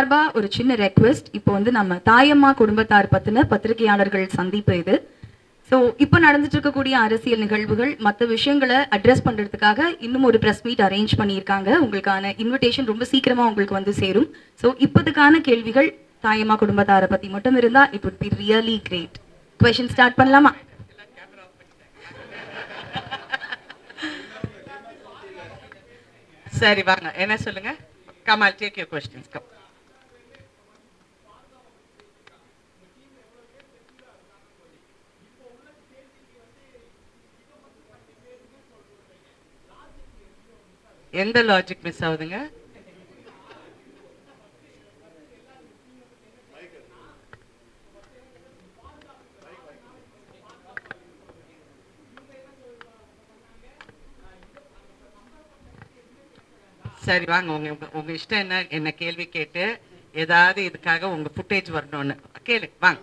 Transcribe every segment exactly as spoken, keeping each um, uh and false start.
சார்பா ஒரு சின்ன ரெக்வெஸ்ட். இப்போ வந்து நம்ம தாயம்மா குடும்பத்தார் பத்தின பத்திரிகையாளர்கள் சந்திப்பு இது. ஸோ இப்போ நடந்துட்டு இருக்கக்கூடிய அரசியல் நிகழ்வுகள் மற்ற விஷயங்களை அட்ரஸ் பண்றதுக்காக இன்னும் ஒரு ப்ரெஸ் மீட் அரேஞ்ச் பண்ணியிருக்காங்க. உங்களுக்கான இன்விடேஷன் ரொம்ப சீக்கிரமா உங்களுக்கு வந்து சேரும். ஸோ இப்போதுக்கான கேள்விகள் தாயம்மா குடும்பத்தாரை பத்தி மட்டும் இருந்தா it would be really great. Question start பண்ணலாமா? சரி வாங்க, என்ன சொல்லுங்க. Come, I'll take your questions. Come. எந்த லாஜிக் மிஸ் ஆகுதுங்க? சரி வாங்க, உங்க உங்க இஷ்டம் என்ன என்ன கேள்வி கேட்டு ஏதாவது இதுக்காக உங்க ஃபுட்டேஜ் வரணும்னு கேளு. வாங்க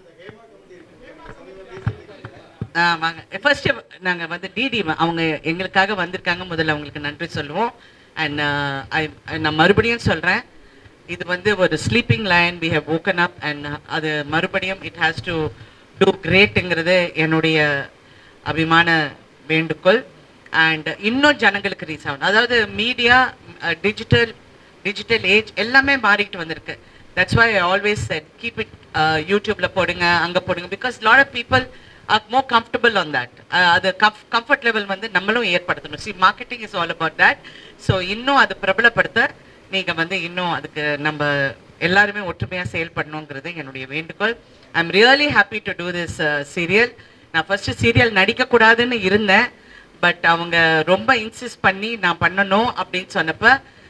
ஆ வாங்க. ஃபர்ஸ்ட் நாங்க வந்து டிடி அவங்க எங்களுக்காக வந்திருக்காங்க. முதல்ல அவங்களுக்கு நன்றி சொல்லுவோம். அண்ட் நான் மறுபடியும் சொல்றேன், இது வந்து ஒரு sleeping lion. We have woken up and அது மறுபடியும் இட் ஹேஸ் டு டூ கிரேட்டுங்கிறது என்னுடைய அபிமான வேண்டுகோள். அண்ட் இன்னும் ஜனங்களுக்கு ரீச் ஆகணும். அதாவது மீடியா, டிஜிட்டல் டிஜிட்டல் ஏஜ் எல்லாமே மாறிட்டு வந்திருக்கு. That's why I always said keep it யூடியூப்ல போடுங்க, அங்க போடுங்க. Because lot of people are more comfortable on that. அது கம்ஃபர்ட் லெவல் வந்து நம்மளும் ஏற்படுத்தணும். See, marketing is all about that. So இன்னும் அது பிரபலப்படுத்த நீங்க வந்து இன்னும் அதுக்கு நம்ம எல்லாருமே ஒற்றுமையா செயல்படணுங்கிறது என்னுடைய வேண்டுகோள். I am really happy to do this serial. நான் ஃபர்ஸ்ட் சீரியல் நடிக்கக்கூடாதுன்னு இருந்தேன். பட் அவங்க ரொம்ப இன்சிஸ்ட் பண்ணி நான் பண்ணணும் அப்படின்னு சொன்னப்ப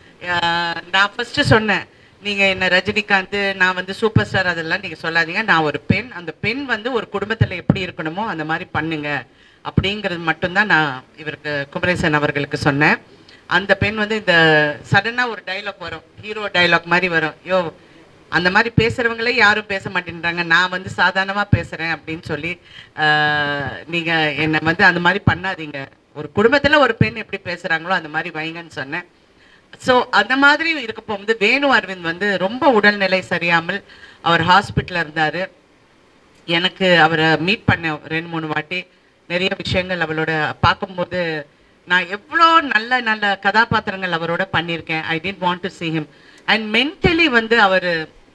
நான் ஃபர்ஸ்ட் சொன்னேன், நீங்க என்ன ரஜினிகாந்த், நான் வந்து சூப்பர் ஸ்டார் அதெல்லாம் நீங்க சொல்லாதீங்க. நான் ஒரு பெண், அந்த பெண் வந்து ஒரு குடும்பத்துல எப்படி இருக்கணுமோ அந்த மாதிரி பண்ணுங்க அப்படிங்கிறது மட்டும்தான் நான் இவருக்கு குமரேசன் அவர்களுக்கு சொன்னேன். அந்த பெண் வந்து இந்த சடனா ஒரு டைலாக் வரும், ஹீரோ டைலாக் மாதிரி வரும். யோ, அந்த மாதிரி பேசுறவங்களே யாரும் பேச மாட்டேன்றாங்க, நான் வந்து சாதாரணமா பேசுறேன் அப்படின்னு சொல்லி நீங்க என்ன வந்து அந்த மாதிரி பண்ணாதீங்க. ஒரு குடும்பத்துல ஒரு பெண் எப்படி பேசுறாங்களோ அந்த மாதிரி வைங்கன்னு சொன்னேன். ஸோ அந்த மாதிரி இருக்கப்போ வந்து வேணு அரவிந்த் வந்து ரொம்ப உடல்நிலை சரியாமல் அவர் ஹாஸ்பிட்டலில் இருந்தார். எனக்கு அவரை மீட் பண்ண ரெண்டு மூணு வாட்டி நிறைய விஷயங்கள் அவளோட பார்க்கும்போது நான் எவ்வளோ நல்ல நல்ல கதாபாத்திரங்கள் அவரோட பண்ணியிருக்கேன். I didn't want to see him. And mentally வந்து அவர்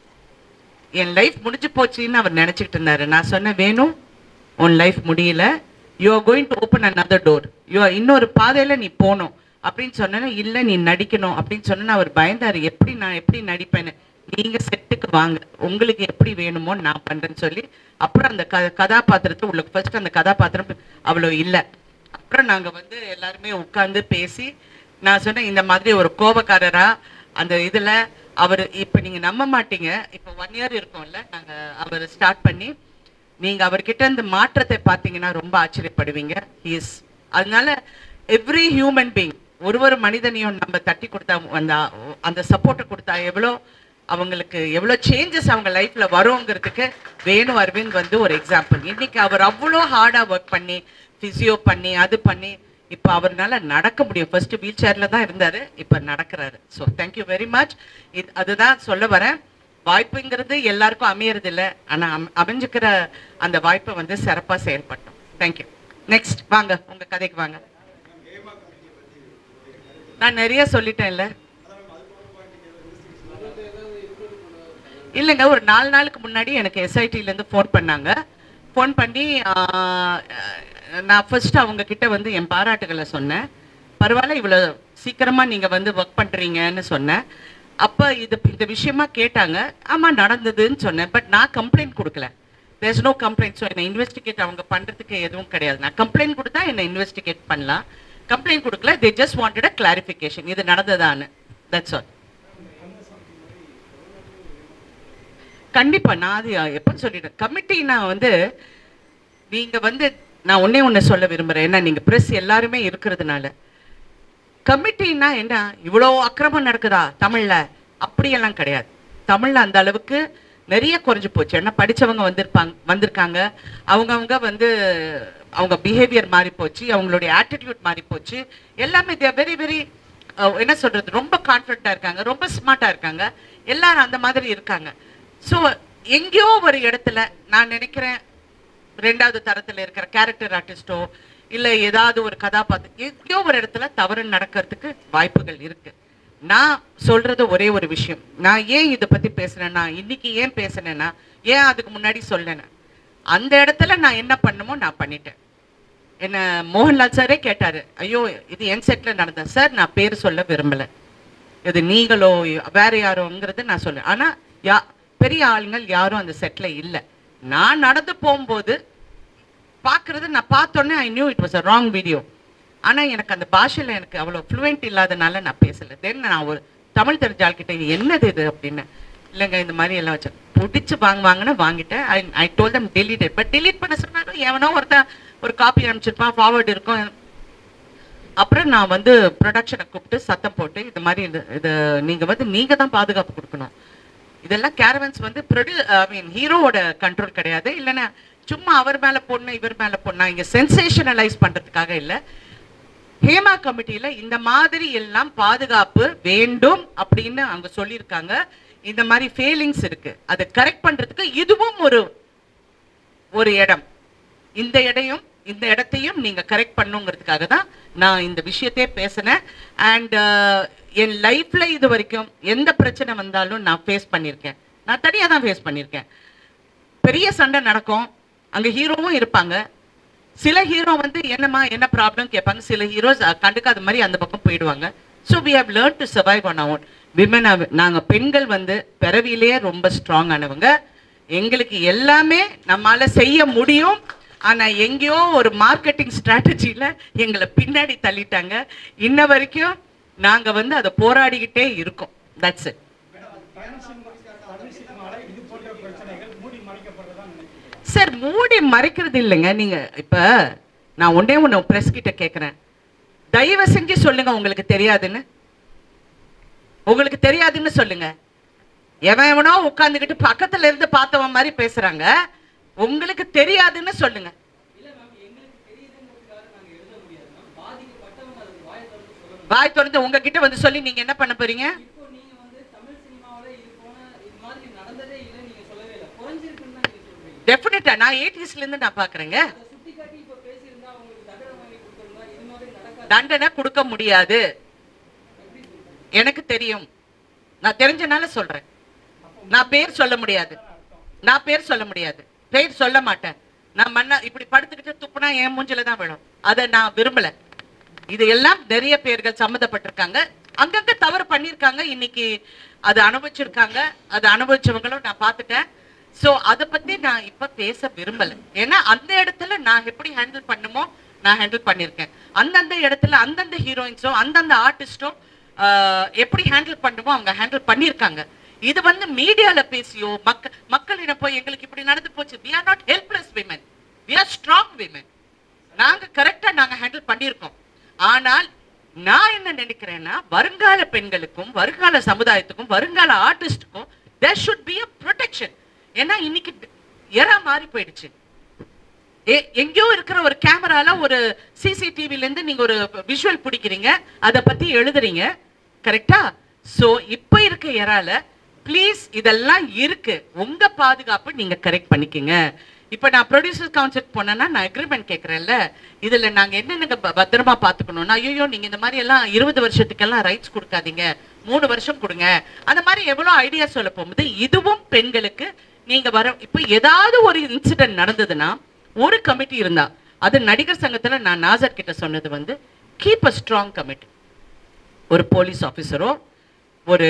என் லைஃப் முடிஞ்சு போச்சுன்னு அவர் நினச்சிக்கிட்டு இருந்தார். நான் சொன்னேன், வேணும் உன் லைஃப் முடியல, you are going to open another door, you are இன்னொரு பாதையில் நீ போகணும் அப்படின்னு சொன்னேன்னா, இல்லை நீ நடிக்கணும் அப்படின்னு சொன்னா அவர் பயந்தார். எப்படி நான் எப்படி நடிப்பேன்னு. நீங்க செட்டுக்கு வாங்க, உங்களுக்கு எப்படி வேணுமோ நான் பண்றேன்னு சொல்லி அப்புறம் அந்த க கதாபாத்திரத்தை உள்ள ஃபர்ஸ்ட் அந்த கதாபாத்திரம் அவ்வளோ இல்லை. அப்புறம் நாங்க வந்து எல்லாருமே உட்கார்ந்து பேசி நான் சொன்னேன், இந்த மாதிரி ஒரு கோபக்காரரா அந்த இதுல அவர் இப்ப நீங்க நம்ப மாட்டீங்க, இப்ப ஒன் இயர் இருக்கும்ல நாங்க அவர் ஸ்டார்ட் பண்ணி, நீங்க அவர்கிட்ட இந்த மாற்றத்தை பார்த்தீங்கன்னா ரொம்ப ஆச்சரியப்படுவீங்க. இஸ் அதனால எவ்ரி ஹியூமன் பீயிங், ஒரு ஒரு மனிதனையும் நம்ம தட்டி கொடுத்தா அந்த அந்த சப்போர்ட்டை கொடுத்தா எவ்வளோ அவங்களுக்கு எவ்வளோ சேஞ்சஸ் அவங்க லைஃப்ல வருங்கிறதுக்கு வேணு அரவிந்த் வந்து ஒரு எக்ஸாம்பிள். இன்னைக்கு அவர் அவ்வளோ ஹார்டா ஒர்க் பண்ணி பிசியோ பண்ணி அது பண்ணி இப்போ அவர்னால நடக்க முடியும். ஃபர்ஸ்ட் வீல் சேர்ல தான் இருந்தாரு, இப்போ நடக்கிறாரு. So thank you very much. இது அதுதான் சொல்ல வரேன். வாய்ப்புங்கிறது எல்லாருக்கும் அமையறது இல்லை, ஆனா அமைஞ்சுக்கிற அந்த வாய்ப்பை வந்து சிறப்பாக செயல்பட்டோம். தேங்க்யூ. நெக்ஸ்ட் வாங்க, உங்க கதைக்கு வாங்க. நான் நிறைய சொல்லிட்டேன்ல. இல்லைங்க, ஒரு நாலு நாளுக்கு முன்னாடி எனக்கு எஸ்ஐடிலேருந்து ஃபோன் பண்ணாங்க. ஃபோன் பண்ணி நான் ஃபர்ஸ்ட் அவங்க கிட்ட வந்து என் பாராட்டுகளை சொன்னேன். பரவாயில்ல, இவ்வளோ சீக்கிரமாக நீங்கள் வந்து ஒர்க் பண்ணுறீங்கன்னு சொன்னேன். அப்போ இது இந்த விஷயமா கேட்டாங்க. ஆமாம் நடந்ததுன்னு சொன்னேன். பட் நான் கம்ப்ளைண்ட் கொடுக்கல. There's no complaint. ஸோ என்னை இன்வெஸ்டிகேட் அவங்க பண்ணுறதுக்கு எதுவும் கிடையாது. நான் கம்ப்ளைண்ட் கொடுத்தா என்னை இன்வெஸ்டிகேட் பண்ணலாம். கம்ப்ளைண்ட் கொடுக்கல. They just wanted a clarification, இது நடந்ததான்னு. That's all. கண்டிப்பா நான் அது எப்போ சொல்லிட்டேன். கமிட்டினா வந்து நீங்க வந்து நான் ஒன்னே ஒன்று சொல்ல விரும்புறேன். ஏன்னா நீங்க பிரஸ் எல்லாருமே இருக்கிறதுனால, கமிட்டினா என்ன இவ்வளோ அக்கிரமம் நடக்குதா தமிழ்ல? அப்படியெல்லாம் கிடையாது. தமிழ்ல அந்த அளவுக்கு நிறைய குறைஞ்சு போச்சு. ஏன்னா படிச்சவங்க வந்திருப்பாங்க வந்திருக்காங்க அவங்கவுங்க வந்து அவங்க பிஹேவியர் மாறி போச்சு, அவங்களுடைய ஆட்டிடியூட் மாறி போச்சு. எல்லாமே தே வெரி வெரி என்ன சொல்றது ரொம்ப கான்ஃபிடென்ட்டா இருக்காங்க, ரொம்ப ஸ்மார்ட்டா இருக்காங்க, எல்லாரும் அந்த மாதிரி இருக்காங்க. ஸோ எங்கேயோ ஒரு இடத்துல நான் நினைக்கிறேன் ரெண்டாவது தரத்துல இருக்கிற கேரக்டர் ஆர்டிஸ்டோ இல்ல ஏதாவது ஒரு கதாபாத்திரம் எங்கேயோ ஒரு இடத்துல தவறு நடக்கிறதுக்கு வாய்ப்புகள் இருக்கு. நான் சொல்றது ஒரே ஒரு விஷயம், நான் ஏன் இதை பத்தி பேசுறேன்னா, இன்னைக்கு ஏன் பேசுனேன்னா, ஏன் அதுக்கு முன்னாடி சொல்லணும், அந்த இடத்துல நான் என்ன பண்ணுமோ நான் பண்ணிட்டேன். என்ன மோகன்லால் சாரே கேட்டாரு, ஐயோ இது என் செட்ல நடந்தேன் சார், நான் பேர் சொல்ல விரும்பல, இது நீங்களோ வேற யாரோங்கிறது நான் சொல்ல. ஆனா யா பெரிய ஆளுங்கள் யாரும் அந்த செட்ல இல்லை. நான் நடந்து போகும்போது பார்க்கறது நான் பார்த்தோன்னே I knew it was a wrong video. ஆனால் எனக்கு அந்த பாஷையில் எனக்கு அவ்வளோ ஃப்ளூவெண்ட் இல்லாதனால நான் பேசலை. தென் நான் ஒரு தமிழ் தெரிஞ்ச ஆள்கிட்ட இது என்னது இது அப்படின்னு, இல்லைங்க இந்த மாதிரி எல்லாம் வச்சு பிடிச்சி வாங்குவாங்கன்னு வாங்கிட்டேன். I I told them delete. But delete பண்ண சொன்னாலும் எவனோ ஒருத்தன் ஒரு காப்பி அனுப்பிச்சிருப்பான், ஃபார்வர்டு இருக்கும். அப்புறம் நான் வந்து ப்ரொடக்ஷனை கூப்பிட்டு சத்தம் போட்டு இது மாதிரி இது இது நீங்கள் வந்து நீங்கள் தான் பாதுகாப்பு கொடுக்கணும், இதெல்லாம் கேரவன்ஸ் வந்து ப்ரொடியூ ஐ மீன் ஹீரோவோட கண்ட்ரோல் கிடையாது, இல்லைன்னா சும்மா அவர் மேலே போடணும் இவர் மேலே போடணும் இங்கே சென்சேஷனலைஸ் பண்ணுறதுக்காக இல்லை. ஹேமா கமிட்டியில இந்த மாதிரி எல்லாம் பாதுகாப்பு வேண்டும் அப்படின்னு அவங்க சொல்லியிருக்காங்க. இந்த மாதிரி ஃபெயிலிங்ஸ் இருக்கு, அதை கரெக்ட் பண்றதுக்கு இதுவும் ஒரு ஒரு இடம். இந்த இடையும் இந்த இடத்தையும் நீங்க கரெக்ட் பண்ணுங்கிறதுக்காக தான் நான் இந்த விஷயத்தையே பேசினேன். அண்ட் என் லைஃப்ல இது வரைக்கும் எந்த பிரச்சனை வந்தாலும் நான் ஃபேஸ் பண்ணியிருக்கேன். நான் தனியாக தான் ஃபேஸ் பண்ணியிருக்கேன். பெரிய சண்டை நடக்கும், அங்கே ஹீரோவும் இருப்பாங்க. சில ஹீரோ வந்து என்னமா என்ன ப்ராப்ளம் கேட்பாங்க, சில ஹீரோஸ் கண்டுக்காத மாதிரி அந்த பக்கம் போயிடுவாங்க. So we have learn to survive on our women. நாங்கள் பெண்கள் வந்து பிறவிலேயே ரொம்ப ஸ்ட்ராங் ஆனவங்க. எங்களுக்கு எல்லாமே நம்மளால செய்ய முடியும். ஆனால் எங்கேயோ ஒரு மார்க்கெட்டிங் ஸ்ட்ராட்டஜியில் எங்களை பின்னாடி தள்ளிட்டாங்க. இன்ன வரைக்கும் நாங்கள் வந்து அதை போராடிக்கிட்டே இருக்கோம். That's it. சார் மூடி மறைக்கிறது இல்லைங்க. நீங்க இப்ப நான் ஒன்னே ஒன்று பிரஸ் கிட்ட கேட்கிறேன், தயவு செஞ்சு சொல்லுங்க உங்களுக்கு தெரியாதுன்னு. உங்களுக்கு தெரியாதுன்னு சொல்லுங்க. எவன் எவனோ உட்காந்துக்கிட்டு பக்கத்துல இருந்து பார்த்தவன் மாதிரி பேசுறாங்க. உங்களுக்கு தெரியாதுன்னு சொல்லுங்க. வாய் திறந்து உங்ககிட்ட வந்து சொல்லி நீங்க என்ன பண்ண போறீங்க? டெஃபினட்டா நான் எயிட்டிஸ்ல இருந்து நான் பாக்குறேங்க. தண்டனை கொடுக்க முடியாது, எனக்கு தெரியும். நான் தெரிஞ்சனால சொல்றேன். நான் பேர் சொல்ல முடியாது, நான் பேர் சொல்ல முடியாது, பேர் சொல்ல மாட்டேன். நான் மண்ணா இப்படி படுத்துக்கிட்டு துப்புனா என் மூஞ்சில தான் விழும். அதை நான் விரும்பல. இது எல்லாம் நிறைய பேர்கள் சம்மந்தப்பட்டிருக்காங்க, அங்கங்க தவறு பண்ணிருக்காங்க, இன்னைக்கு அது அனுபவிச்சிருக்காங்க. அது அனுபவிச்சவங்களும் நான் பார்த்துட்டேன். ஸோ அதை பத்தி நான் இப்ப பேச விரும்பல. ஏன்னா அந்த இடத்துல நான் எப்படி ஹேண்டில் பண்ணுமோ நான் ஹேண்டில் பண்ணியிருக்கேன். அந்தந்த இடத்துல அந்தந்த ஹீரோயின்ஸோ அந்தந்த ஆர்டிஸ்டோ எப்படி ஹேண்டில் பண்ணுமோ அவங்க ஹேண்டில் பண்ணியிருக்காங்க. இது வந்து மீடியால பேசியோ மக்க மக்களிடம் போய் எங்களுக்கு இப்படி நடந்து போச்சு, we are not helpless women, we are strong women, நாங்க கரெக்டா நாங்க ஹேண்டில் பண்ணியிருக்கோம். ஆனால் நான் என்ன நினைக்கிறேன்னா, வருங்கால பெண்களுக்கும் வருங்கால சமுதாயத்துக்கும் வருங்கால ஆர்டிஸ்டுக்கும் there should be a protection. ஏன்னா இன்னைக்கு எரா மாறி போயிடுச்சு. எங்கேயோ இருக்கிற ஒரு கேமரால ஒரு சிசிடிவில இருந்து நீங்க ஒரு விஷுவல் பிடிக்கிறீங்க, அதை பத்தி எழுதுறீங்க, கரெக்டா? சோ இப்ப இருக்க எரால ப்ளீஸ் இதெல்லாம் இருக்கு, உங்க பாதுகாப்பு நீங்க கரெக்ட் பண்ணிக்கங்க. இப்ப நான் ப்ரொடியூசர் கவுன்சில் போனேன்னா நான் அக்ரிமெண்ட் கேட்கறேன்ல, இதுல நாங்க என்னென்ன பத்திரமா பாத்துக்கணும்னா, ஐயோ நீங்க இந்த மாதிரி எல்லாம் இருபது வருஷத்துக்கெல்லாம் ரைட்ஸ் கொடுக்காதீங்க, மூணு வருஷம் கொடுங்க, அந்த மாதிரி எவ்வளவு ஐடியா சொல்ல போகும்போது இதுவும் பெண்களுக்கு நீங்க வர. இப்ப ஏதாவது ஒரு இன்சிடென்ட் நடந்ததுன்னா ஒரு கமிட்டி இருந்தா, அது நடிகர் சங்கத்துல நான் நாசர் கிட்ட சொன்னது வந்து கீப் அ ஸ்ட்ராங் கமிட்டி. ஒரு போலீஸ் ஆஃபீஸரோ ஒரு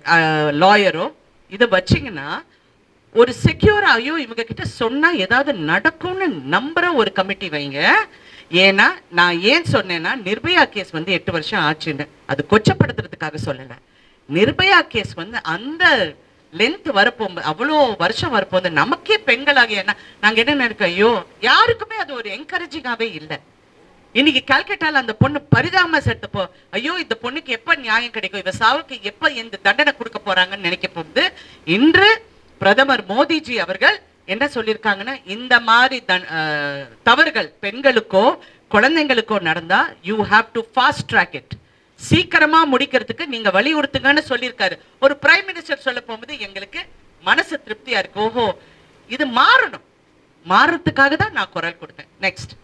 லாயரோ இதை வச்சிங்கன்னா ஒரு செக்யூரா, ஐயோ இவங்க கிட்ட சொன்னா ஏதாவது நடக்கும்னு நம்புற ஒரு கமிட்டி வைங்க. ஏன்னா நான் ஏன் சொன்னேன்னா, நிர்பயா கேஸ் வந்து எட்டு வருஷம் ஆச்சுன்னு அது கொச்சப்படுத்துறதுக்காக சொல்லல. நிர்பயா கேஸ் வந்து அந்த லென்த் வரப்போகும்போது அவ்வளோ வருஷம் வரப்போது நமக்கே பெண்களாகிய நாங்க என்ன நினைக்கோம், ஐயோ யாருக்குமே அது ஒரு என்கரேஜிங்காவே இல்லை. இன்னைக்கு கல்கட்டால அந்த பொண்ணு பரிதாபமா செத்தப்போ, ஐயோ இந்த பொண்ணுக்கு எப்ப நியாயம் கிடைக்கும், இவ சாவுக்கு எப்ப இந்த தண்டனை கொடுக்க போறாங்கன்னு நினைக்க போகுது. இன்று பிரதமர் மோடிஜி அவர்கள் என்ன சொல்லியிருக்காங்கன்னா, இந்த மாதிரி தவறுகள் பெண்களுக்கோ குழந்தைங்களுக்கோ நடந்தா you have to fast track it, சீக்கிரமா முடிக்கிறதுக்கு நீங்க வலியுறுத்துங்கன்னு சொல்லியிருக்காரு. ஒரு பிரைம் மினிஸ்டர் சொல்ல போகும்போது எங்களுக்கு மனசு திருப்தியா இருக்கு. ஓஹோ, இது மாறணும். மாறதுக்காக தான் நான் குரல் கொடுத்தேன். நெக்ஸ்ட்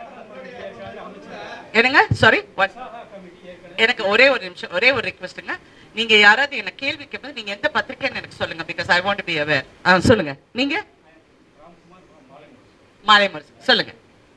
என்னங்க? சாரி, எனக்கு ஒரே ஒரு நிமிஷம், ஒரே ஒரு ரிக்வெஸ்ட்டுங்க. நீங்க யாராவது என்ன கேள்வி கேட்பது நீங்க எந்த பத்திரிக்கைன்னு எனக்கு சொல்லுங்க. Because I want to be aware. ஆ சொல்லுங்க. நீங்க மாலைமர் சொல்லுங்க.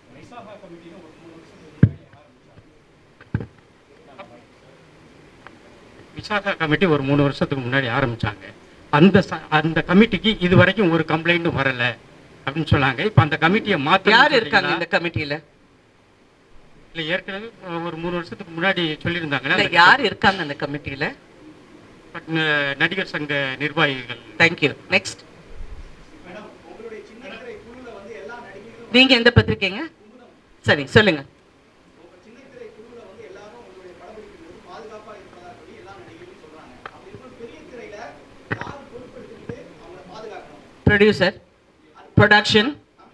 விசாகா கமிட்டி ஒரு மூணு வருஷத்துக்கு முன்னாடி ஆரம்பிச்சாங்க. அந்த அந்த கமிட்டிக்கு இது வரைக்கும் ஒரு கம்ப்ளைண்ட்டும் வரல அப்படின்னு சொன்னாங்க. இப்ப அந்த கமிட்டியை மாத்த யார் இருக்காங்க இந்த கமிட்டியில? இல்ல, ஏற்கனவே ஒரு மூணு வருஷத்துக்கு முன்னாடி சொல்லியிருந்தாங்க. யார் இருக்காங்க அந்த கமிட்டியில? நடிகர் சங்க நிர்வாகிகள். தேங்க்யூ. நெக்ஸ்ட். நீங்க எந்த பத்திரிக்கைங்க? சரி சொல்லுங்க. Producer, production.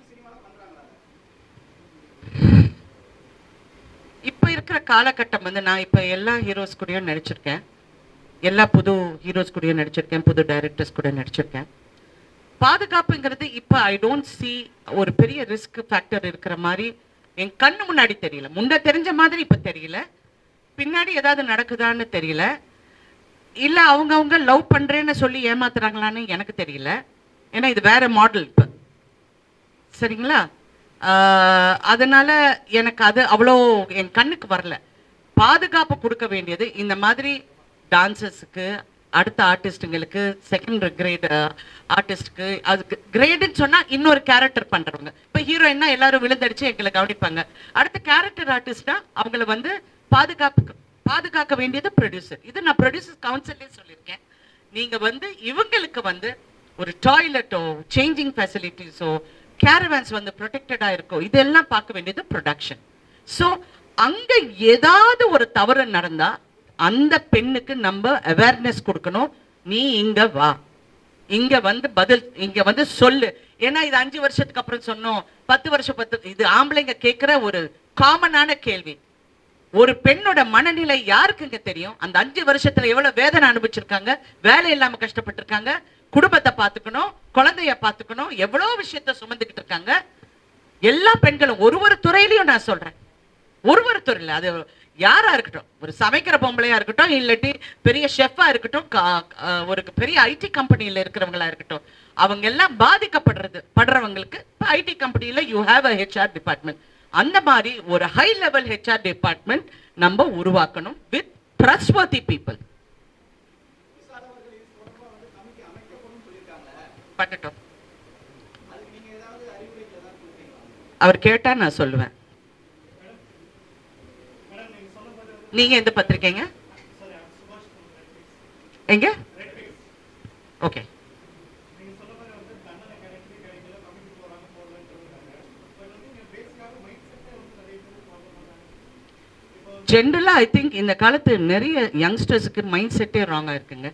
இப்ப இருக்கிற காலகட்டம் வந்து நான் இப்ப எல்லா ஹீரோஸ் கூடயும் நடிச்சிருக்கேன், எல்லா புது ஹீரோஸ் கூடயும் நடிச்சிருக்கேன், புது டைரக்டர்ஸ் கூட நடிச்சிருக்கேன். பாதுகாப்புங்கிறது இப்ப ஐ டோன்ட் சி ஒரு பெரிய ரிஸ்க் ஃபேக்டர் இருக்கிற மாதிரி என் கண்ணு முன்னாடி தெரியல. முன்ன தெரிஞ்ச மாதிரி இப்ப தெரியல. பின்னாடி ஏதாவது நடக்குதான்னு தெரியல. இல்ல அவங்க அவங்க லவ் பண்றேன்னு சொல்லி ஏமாத்துறாங்களான்னு எனக்கு தெரியல. ஏன்னா இது வேற மாடல் இப்ப. சரிங்களா? அதனால எனக்கு அது அவ்வளோ என் கண்ணுக்கு வரல. பாதுகாப்பு கொடுக்க வேண்டியது இந்த மாதிரி டான்சர்ஸுக்கு, அடுத்த ஆர்டிஸ்டுங்களுக்கு, செகண்ட் கிரேட் ஆர்டிஸ்டுக்கு. அதுக்கு கிரேடுன்னு சொன்னா இன்னொரு கேரக்டர் பண்றவங்க. இப்ப ஹீரோயின்னா எல்லாரும் விழுந்தடிச்சு எங்களை கவனிப்பாங்க. அடுத்த கேரக்டர் ஆர்டிஸ்டா அவங்கள வந்து பாதுகாப்பு பாதுகாக்க வேண்டியது ப்ரொடியூசர். இது நான் ப்ரொடியூசர் கவுன்சிலே சொல்லியிருக்கேன். நீங்க வந்து இவங்களுக்கு வந்து ஒரு டாய்லெட்டோ, சேஞ்சிங் ஃபெசிலிட்டிஸோ, கேரவேன்ஸ் வந்து ப்ரொடெக்டடா இருக்கோ, இதெல்லாம் பார்க்க வேண்டியது ப்ரொடக்ஷன். ஸோ அங்க ஏதாவது ஒரு தவறு நடந்தா அந்த பெண்ணுக்கு நம்ம அவேர்னஸ் கொடுக்கணும். நீ இங்க வா, இங்க வந்து பதில், இங்க வந்து சொல்லு. ஏன்னா இது அஞ்சு வருஷத்துக்கு அப்புறம் சொன்னோம், பத்து வருஷம் பத்து, இது ஆம்பளைங்க கேட்கிற ஒரு காமனான கேள்வி. ஒரு பெண்ணோட மனநிலை யாருக்குங்க தெரியும்? அந்த அஞ்சு வருஷத்துல எவ்வளவு வேதனை அனுபவிச்சிருக்காங்க, வேலை இல்லாம கஷ்டப்பட்டு இருக்காங்க, குடும்பத்தை பார்த்துக்கணும், குழந்தைய பார்த்துக்கணும், எவ்வளவு விஷயத்த சுமந்துக்கிட்டு இருக்காங்க எல்லா பெண்களும். ஒரு ஒரு துறையிலையும் நான் சொல்றேன், ஒரு ஒரு துறையில அது யாரா இருக்கட்டும், ஒரு சமைக்கிற பொம்பளையா இருக்கட்டும், இல்லாட்டி பெரிய ஷெஃபா இருக்கட்டும், ஒரு பெரிய ஐடி கம்பெனியில இருக்கிறவங்களா இருக்கட்டும், அவங்க எல்லாம் பாதிக்கப்படுறது படுறவங்களுக்கு ஐடி கம்பெனியில you have a HR department. அந்த மாதிரி ஒரு ஹை லெவல் ஹெச்ஆர் டிபார்ட்மெண்ட் நம்ம உருவாக்கணும் வித் ட்ரஸ்ட்வர்தி பீப்புள். பண்ணட்டும். அவர் கேட்டா நான் சொல்லுவேன். நீங்க எந்த பத்திரிக்கைங்க? எங்க? ஓகே. ஜென்ரலா ஐ திங்க் இந்த காலத்து நிறைய யங்ஸ்டர்ஸுக்கு மைண்ட் செட்டே ராங்கா இருக்குங்க.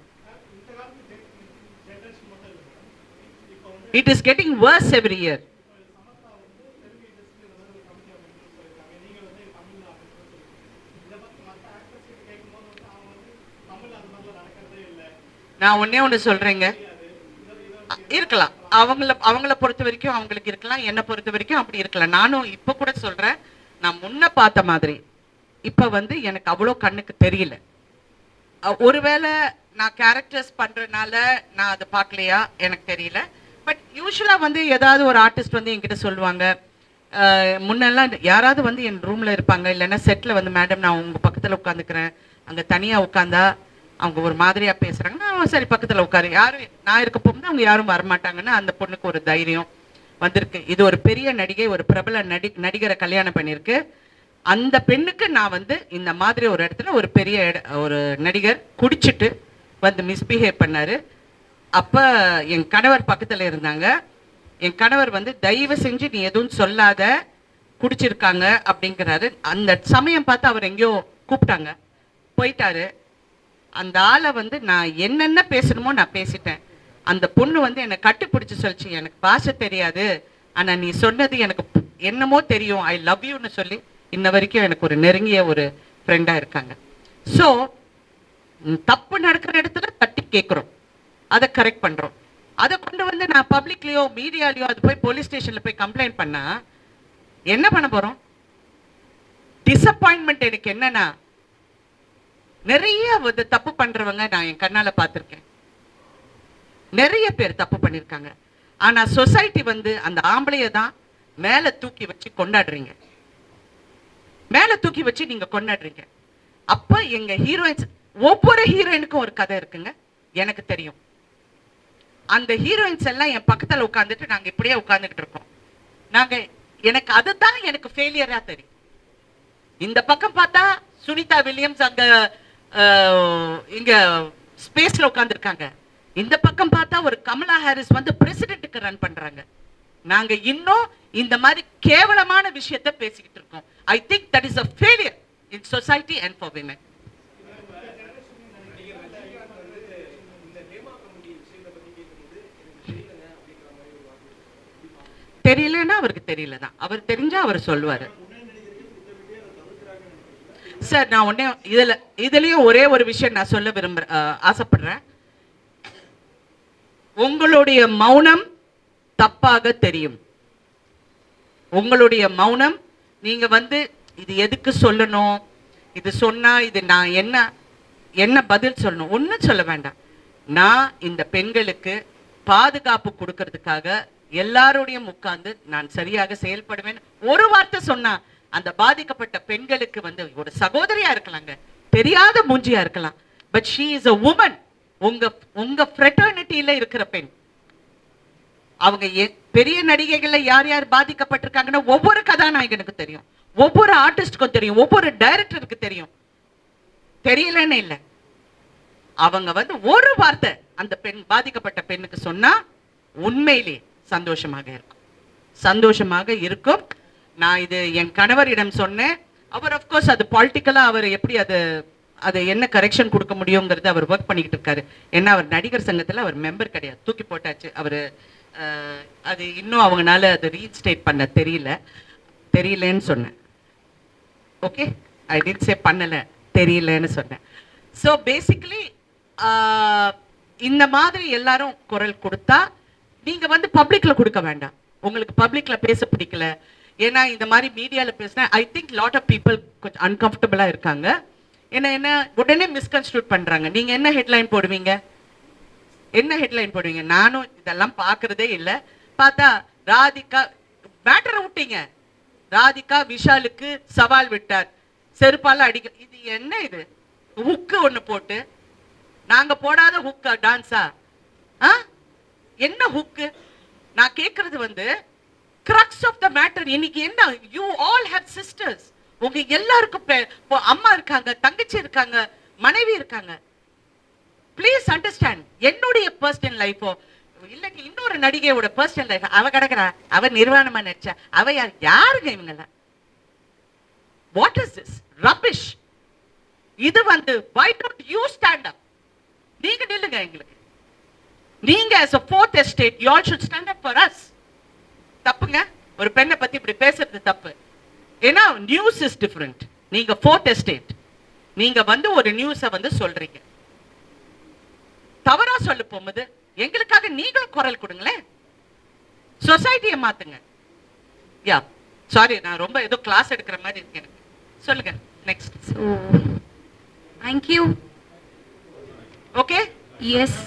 It is getting worse every year. நான் ஒன்னே ஒன்று சொல்றேங்க, இருக்கலாம் அவங்கள அவங்கள பொறுத்த வரைக்கும் அவங்களுக்கு இருக்கலாம், என்னை பொறுத்த வரைக்கும் அப்படி இருக்கலாம். நானும் இப்ப கூட சொல்றேன், நான் முன்ன பார்த்த மாதிரி இப்ப வந்து எனக்கு அவ்வளோ கண்ணுக்கு தெரியல. ஒருவேளை நான் கேரக்டர்ஸ் பண்றதுனால நான் அதை பார்க்கலையா எனக்கு தெரியல. பட் யூஸ்வலா வந்து ஏதாவது ஒரு ஆர்டிஸ்ட் வந்து என்கிட்ட சொல்லுவாங்க, முன்னெல்லாம் யாராவது வந்து என் ரூம்ல இருப்பாங்க, இல்லைன்னா செட்ல வந்து மேடம் நான் உங்க பக்கத்துல உட்காந்துக்கிறேன், அங்க தனியா உட்காந்தா அவங்க ஒரு மாதிரியா பேசுறாங்கன்னா சரி பக்கத்துல உட்காரு, யாரும் நான் இருக்க போகும்போது அவங்க யாரும் வரமாட்டாங்கன்னா அந்த பொண்ணுக்கு ஒரு தைரியம் வந்திருக்கு. இது ஒரு பெரிய நடிகை, ஒரு பிரபல நடி நடிகரை கல்யாணம் பண்ணிருக்கு. அந்த பெண்ணுக்கு நான் வந்து இந்த மாதிரி ஒரு இடத்துல ஒரு பெரிய ஒரு நடிகர் குடிச்சிட்டு வந்து மிஸ்பிஹேவ் பண்ணாரு. அப்ப என் கணவர் பக்கத்துல இருந்தாங்க. என் கணவர் வந்து தயவு செஞ்சு நீ எதுவும் சொல்லாத, குடிச்சிருக்காங்க அப்படிங்கிறாரு. அந்த சமயம் பார்த்து அவர் எங்கேயோ கூப்பிட்டாங்க, போயிட்டாரு. அந்த ஆளை வந்து நான் என்னென்ன பேசணுமோ நான் பேசிட்டேன். அந்த பொண்ணு வந்து என்னை கட்டுப்பிடிச்சு சொல்லிச்சு, எனக்கு பாஷை தெரியாது, ஆனா நீ சொன்னது எனக்கு என்னமோ தெரியும், ஐ லவ் யூன்னு சொல்லி இன்ன வரைக்கும் எனக்கு ஒரு நெருங்கிய ஒரு ஃப்ரெண்டா இருக்காங்க. ஸோ தப்பு நடக்கிற இடத்துல தட்டி கேட்குறோம், அதை கரெக்ட் பண்றோம். அதை கொண்டு வந்து நான் பப்ளிக்லயோ மீடியாலயோ அது போய் போலீஸ் ஸ்டேஷன்ல போய் கம்ப்ளைண்ட் பண்ணா என்ன பண்ண போறோம்? டிசப்பாயின்மெண்ட் எனக்கு என்னன்னா, நிறைய தப்பு பண்றவங்க நான் என் கண்ணால பார்த்திருக்கேன். நிறைய பேர் தப்பு பண்ணிருக்காங்க. ஆனா சொசைட்டி வந்து அந்த ஆம்பளைய தான் மேல தூக்கி வச்சு கொண்டாடுறீங்க, மேல தூக்கி வச்சு நீங்க கொண்டாடுறீங்க. அப்ப எங்க ஹீரோயின்ஸ், ஒவ்வொரு ஹீரோயினுக்கும் ஒரு கதை இருக்குங்க, எனக்கு தெரியும். அந்த ஹீரோயின்ஸ் எல்லாம் என் பக்கத்துல உட்கார்ந்துட்டு நாங்க இப்படியே உட்கார்ந்துட்டு இருக்கோம். நாங்க எனக்கு அதுதான் எனக்கு ஃபெயிலியரா தெரியும். இந்த பக்கம் பார்த்தா சுனிதா வில்லியம்ஸ் அங்க இங்க ஸ்பேஸ்ல உட்கார்ந்துருக்காங்க, இந்த பக்கம் பார்த்தா ஒரு கமலா ஹாரிஸ் வந்து பிரசிடென்ட்டுக்கு ரன் பண்றாங்க. நாங்க இன்னும் இந்த மாதிரி கேவலமான விஷயத்தை பேசிக்கிட்டு இருக்கோம். I think that is a failure in society and for women. தெரியலன்னா அவருக்கு தெரியல தான், அவர் தெரிஞ்சா அவர் சொல்லுவாரு. சார் நான் உடனே இதுல இதுலயும் ஒரே ஒரு விஷயம் நான் சொல்ல விரும்புறேன், ஆசைப்படுறேன். உங்களுடைய மௌனம் தப்பாக தெரியும். உங்களுடைய மௌனம், நீங்க வந்து இது எதுக்கு சொல்லணும், இது சொன்னா இது நான் என்ன என்ன பதில் சொல்லணும், ஒன்னும் சொல்ல வேண்டாம். நான் இந்த பெண்களுக்கு பாதுகாப்பு கொடுக்கறதுக்காக எல்லாரோடையும் உட்கார்ந்து நான் சரியாக செயல்படுவேன். ஒரு வார்த்தை சொன்னா அந்த பாதிக்கப்பட்ட பெண்களுக்கு வந்து ஒரு சகோதரியா இருக்கலாங்க, தெரியாத மூஞ்சியா இருக்கலாம், but she is a woman. உங்க உங்க ஃப்ரெட்டர்னிட்டியில இருக்கிற பெண். அவங்க பெரிய நடிகைகள்ல யார் யார் பாதிக்கப்பட்டிருக்காங்கன்னா ஒவ்வொரு கதாநாயகனுக்கு தெரியும், ஒவ்வொரு ஆர்டிஸ்டுக்கும் தெரியும், ஒவ்வொரு டைரக்டருக்கு தெரியும். தெரியலன்னு இல்லை, அவங்க வந்து ஒரு வார்த்தை அந்த பெண் பாதிக்கப்பட்ட பெண்ணுக்கு சொன்னா உண்மையிலே சந்தோஷமாக இருக்கும், சந்தோஷமாக இருக்கும். நான் இது என் கணவரிடம் சொன்னேன். அவர் அப்கோர்ஸ் அது பாலிட்டிக்கலா அவர் எப்படி அது அதை என்ன கரெக்ஷன் கொடுக்க முடியுங்கிறது அவர் ஒர்க் பண்ணிக்கிட்டு இருக்காரு. ஏன்னா அவர் நடிகர் சங்கத்தில் அவர் மெம்பர் கிடையாது, தூக்கி போட்டாச்சு அவர். அது இன்னும் அவங்களால அதை ரீஇன்ஸ்டேட் பண்ண தெரியல, தெரியலன்னு சொன்னேன். ஓகே, ஐ டிட் சே பண்ணலை, தெரியலன்னு சொன்னேன். ஸோ பேசிக்கலி இந்த மாதிரி எல்லாரும் குரல் கொடுத்தா நீங்க வந்து பப்ளிக்ல கொடுக்க வேண்டாம். உங்களுக்கு பப்ளிக்ல பேச பிடிக்கல, ஏன்னா இந்த மாதிரி மீடியால பேசினா I think lot of people கொஞ்சம் அன்கம்ஃபர்டபுளா இருக்காங்க. என்ன என்ன உடனே மிஸ்கன்ஸ்ட்ரூட் பண்றாங்க. நீங்க என்ன ஹெட்லைன் போடுவீங்க, என்ன ஹெட்லைன் போடுவீங்க? நானும் இதெல்லாம் பாக்குறதே இல்லை. பார்த்தா ராதிகா மேட்டரை விட்டீங்க, ராதிகா விஷாலுக்கு சவால் விட்டார், செருப்பால அடிக்க. இது என்ன, இது ஹுக்கு ஒண்ணு போட்டு நாங்க போடாத ஹுக்கா டான்ஸா? என்ன ஹுக்கு? நான் கேட்கறது வந்து crux of the matter. இன்னைக்கு என்ன, you all have sisters. உங்க எல்லாருக்கும் அம்மா இருக்காங்க, தங்கச்சி இருக்காங்க, மனைவி இருக்காங்க. Please understand. என்னுடைய பர்சனல் லைஃபோ இல்லைங்க இன்னொரு நடிகையோட பர்சனல் லைஃப், அவ கிடக்குறா, அவ நிர்வாணமா நடிச்சா, அவ யார் யாருங்க இவங்கள? What is this rubbish? இது வந்து why don't you stand up? நீங்க நில்லுங்க எங்களுக்கு. நீங்க as a fourth estate you all should stand up for us. தப்புங்க, ஒரு பெண்ணை பத்தி இப்படி பேசுறது தப்பு. ஏன்னா நியூஸ் இஸ் டிஃபரெண்ட். நீங்க ஃபோர்த் எஸ்டேட், நீங்க வந்து ஒரு நியூஸை வந்து சொல்றீங்க, தவறா சொல்ல போகும்போது எங்களுக்காக நீங்களும் குரல் கொடுங்களேன், சொசைட்டியை மாத்துங்க. யா சாரி, நான் ரொம்ப ஏதோ கிளாஸ் எடுக்கிற மாதிரி இருக்கு எனக்கு. சொல்லுங்க next. So thank you. Okay, yes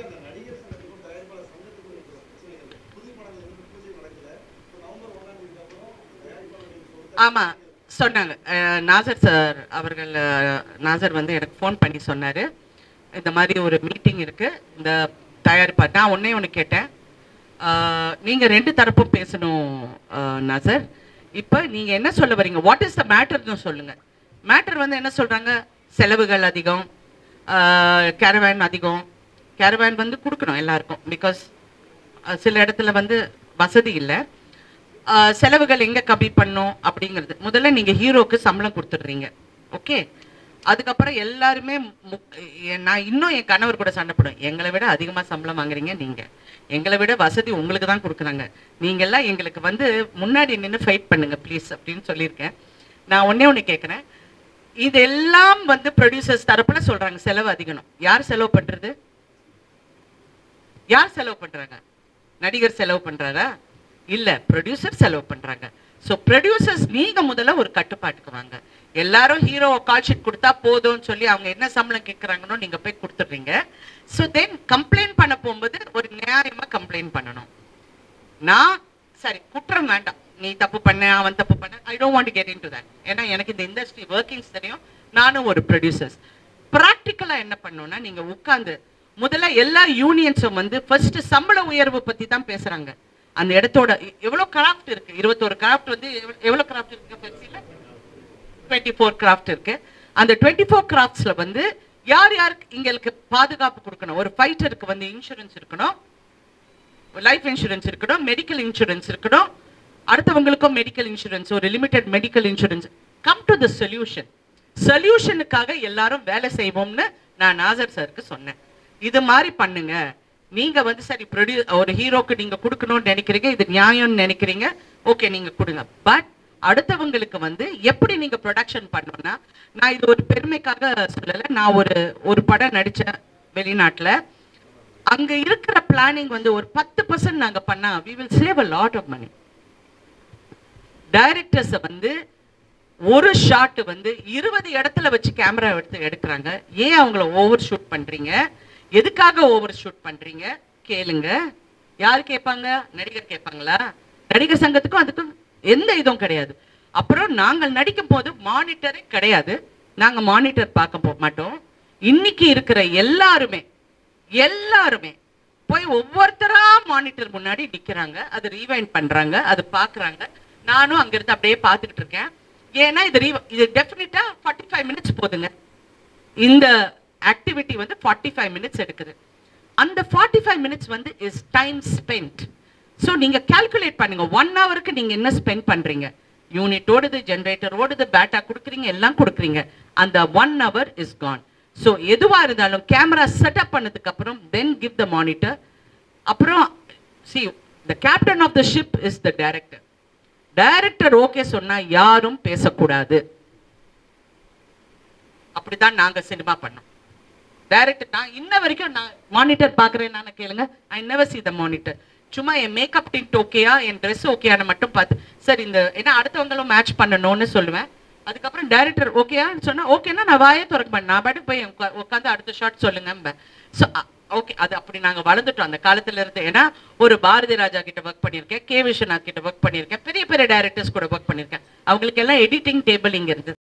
ஆமா சொன்னாங்க. நாசர் சார் அவர்கள், நாசர் வந்து எனக்கு ஃபோன் பண்ணி சொன்னாரு, இந்த மாதிரி ஒரு மீட்டிங் இருக்கு இந்த தயாரிப்பா. நான் ஒன்னே ஒன்று கேட்டேன், நீங்க ரெண்டு தரப்பும் பேசணும் நாசர். இப்போ நீங்க என்ன சொல்ல வரீங்க, வாட் இஸ் த மேட்டர்னு சொல்லுங்க. மேட்டர் வந்து என்ன சொல்றாங்க, செலவுகள் அதிகம், கேரவேன் அதிகம். கேரவேன் வந்து கொடுக்கணும் எல்லாருக்கும், பிகாஸ் சில இடத்துல வந்து வசதி இல்லை. செலவுகள் எங்க கம்மி பண்ணும் அப்படிங்கிறது முதல்ல நீங்க ஹீரோக்கு சம்பளம் கொடுத்துடுறீங்க. ஓகே, அதுக்கப்புறம் எல்லாருமே நான் இன்னும் என் கணவர் கூட சண்டை போடுவேன், எங்களை விட அதிகமா சம்பளம் வாங்குறீங்க நீங்க, எங்களை விட வசதி உங்களுக்கு தான் கொடுக்குறாங்க, நீங்க எல்லாம் எங்களுக்கு வந்து முன்னாடி நின்று ஃபைட் பண்ணுங்க ப்ளீஸ் அப்படின்னு சொல்லியிருக்கேன். நான் ஒன்னே ஒன்று கேட்குறேன், இதெல்லாம் வந்து ப்ரொடியூசர்ஸ் தரப்புல சொல்றாங்க செலவு அதிகம். யார் செலவு பண்றது? யார் செலவு பண்றாங்க? நடிகர் செலவு பண்றாரா? இல்ல, ப்ரொடியூசர் செலவு பண்றாங்க. ஸோ ப்ரொடியூசர்ஸ் நீங்க முதல்ல ஒரு கட்டுப்பாட்டுக்கு வாங்க. எல்லாரும் ஹீரோ கால் ஷீட் கொடுத்தா போதும்னு சொல்லி அவங்க என்ன சம்பளம் கேட்கறாங்கன்னு நீங்க போய் கொடுத்துடுறீங்க. ஸோ தென் கம்ப்ளைண்ட் பண்ண போகும்போது ஒரு நியாயமா கம்ப்ளைண்ட் பண்ணணும். நான் சரி குற்றம் வேண்டாம், நீ தப்பு பண்ண அவன் தப்பு பண்ண, I don't want to get into that. ஏன்னா எனக்கு இந்த இண்டஸ்ட்ரி ஒர்க்கிங்ஸ் தெரியும், நானும் ஒரு ப்ரொடியூசர்ஸ். ப்ராக்டிக்கலா என்ன பண்ணணும்னா நீங்க உட்கார்ந்து முதல்ல எல்லா யூனியன்ஸும் வந்து ஃபர்ஸ்ட் சம்பள உயர்வு பத்தி தான் பேசுறாங்க. அந்த இடத்தோட எவ்வளவு கிராஃப்ட் இருக்கு, இருபத்தோரு கிராஃப்ட் வந்து எவ்வளவு கிராஃப்ட் இருக்கு, டுவெண்ட்டி ஃபோர் கிராஃப்ட் இருக்கு. அந்த டுவெண்ட்டி ஃபோர் கிராஃப்ட்ஸ்ல வந்து யார் யாருக்கு எங்களுக்கு பாதுகாப்பு கொடுக்கணும்? ஒரு ஃபைட்டருக்கு வந்து இன்சூரன்ஸ் இருக்கணும், லைஃப் இன்சூரன்ஸ் இருக்கணும், மெடிக்கல் இன்சூரன்ஸ் இருக்கணும், அடுத்தவங்களுக்கும் மெடிக்கல் இன்சூரன்ஸ், ஒரு limited medical insurance. Come to the solution. சொல்யூஷனுக்காக எல்லாரும் வேலை செய்வோம்னு நான் நாசர் சாருக்கு சொன்னேன். இது மாதிரி பண்ணுங்க. நீங்க வந்து சரி ப்ரொடியூ ஒரு ஹீரோக்கு நீங்க கொடுக்கணும்னு நினைக்கிறீங்க, இது நியாயம்னு நினைக்கிறீங்க, ஓகே நீங்க கொடுங்க. பட் அடுத்தவங்களுக்கு வந்து எப்படி நீங்க ப்ரொடக்ஷன் பண்ணணும்னா, நான் இது ஒரு பெருமைக்காக சொல்லலை, நான் ஒரு ஒரு படம் நடிச்சேன் வெளிநாட்டுல. அங்க இருக்கிற பிளானிங் வந்து ஒரு பத்து பர்சன்ட் நாங்க பண்ணா we will save a lot of money. Directors வந்து ஒரு ஷாட் வந்து இருபது இடத்துல வச்சு கேமரா எடுத்து எடுக்கிறாங்க. ஏன் அவங்கள ஓவர் ஷூட் பண்றீங்க? எதுக்காக ஓவர் ஷூட் பண்றீங்க? கேளுங்க. யாரு கேட்பாங்க? நடிகர் கேட்பாங்களா? நடிகர் சங்கத்துக்கும் அதுக்கும் எந்த இதுவும் கிடையாது. அப்புறம் நாங்கள் நடிக்கும் போது மானிட்டரே கிடையாது, நாங்க மானிட்டர் பார்க்க மாட்டோம். இன்னைக்கு இருக்கிற எல்லாருமே எல்லாருமே போய் ஒவ்வொருத்தரா மானிட்டர் முன்னாடி நிக்கிறாங்க, அது ரீவைண்ட் பண்றாங்க, அது பாக்குறாங்க. நானும் அங்கிருந்து அப்படியே பார்த்துக்கிட்டு இருக்கேன். ஏன்னா இது இது டெஃபினட்டா ஃபார்ட்டி ஃபைவ் மினிட்ஸ் போதுங்க. இந்த ஆக்டிவிட்டி வந்து ஃபார்ட்டி ஃபைவ் மினிட்ஸ் எடுக்குது. அந்த ஃபார்ட்டி ஃபைவ் மினிட்ஸ் வந்து இஸ் டைம் ஸ்பெண்ட். ஸோ நீங்க கால்குலேட் பண்ணுங்க, ஒன் ஹவருக்கு நீங்க என்ன ஸ்பெண்ட் பண்றீங்க? யூனிட் ஓடுது, ஜென்ரேட்டர் ஓடுது, பேட்டா கொடுக்குறீங்க, எல்லாம் கொடுக்குறீங்க. அந்த one hour is gone. So எதுவா இருந்தாலும் கேமரா செட்டப் பண்ணதுக்கு அப்புறம் தென் கிவ் த மானிட்டர். அப்புறம் see the captain of the ship is the director. Director okay சொன்னா யாரும் பேசக்கூடாது. அப்படிதான் நாங்க சினிமா பண்ணோம். டைரக்டர் நான் இன்ன வரைக்கும் நான் மானிட்டர் பாக்குறேன், நான் கேளுங்க, I never see the monitor. சும்மா என் மேக்கப் டிண்ட் ஓகேயா, என் ட்ரெஸ் ஓகேயான்னு மட்டும் பார்த்து சரி இந்த ஏன்னா அடுத்தவங்களும் மேட்ச் பண்ணணும்னு சொல்லுவேன். அதுக்கப்புறம் டைரக்டர் ஓகேயான்னு சொன்னா ஓகேன்னா நான் வாயே திறக்க மாட்டேன், நான் பாட்டுக்கு போய் உட்காந்து அடுத்த ஷாட் சொல்லுங்க. ஸோ ஓகே, அது அப்படி நாங்கள் வளர்ந்துட்டோம் அந்த காலத்துல இருந்து. ஏன்னா ஒரு பாரதி ராஜா கிட்ட ஒர்க் பண்ணியிருக்கேன், கே விஸ்வநாத் கிட்ட ஒர்க் பண்ணியிருக்கேன், பெரிய பெரிய டைரக்டர்ஸ் கூட ஒர்க் பண்ணியிருக்கேன். அவங்களுக்கு எல்லாம் எடிட்டிங் டேபிள் இங்க இருந்து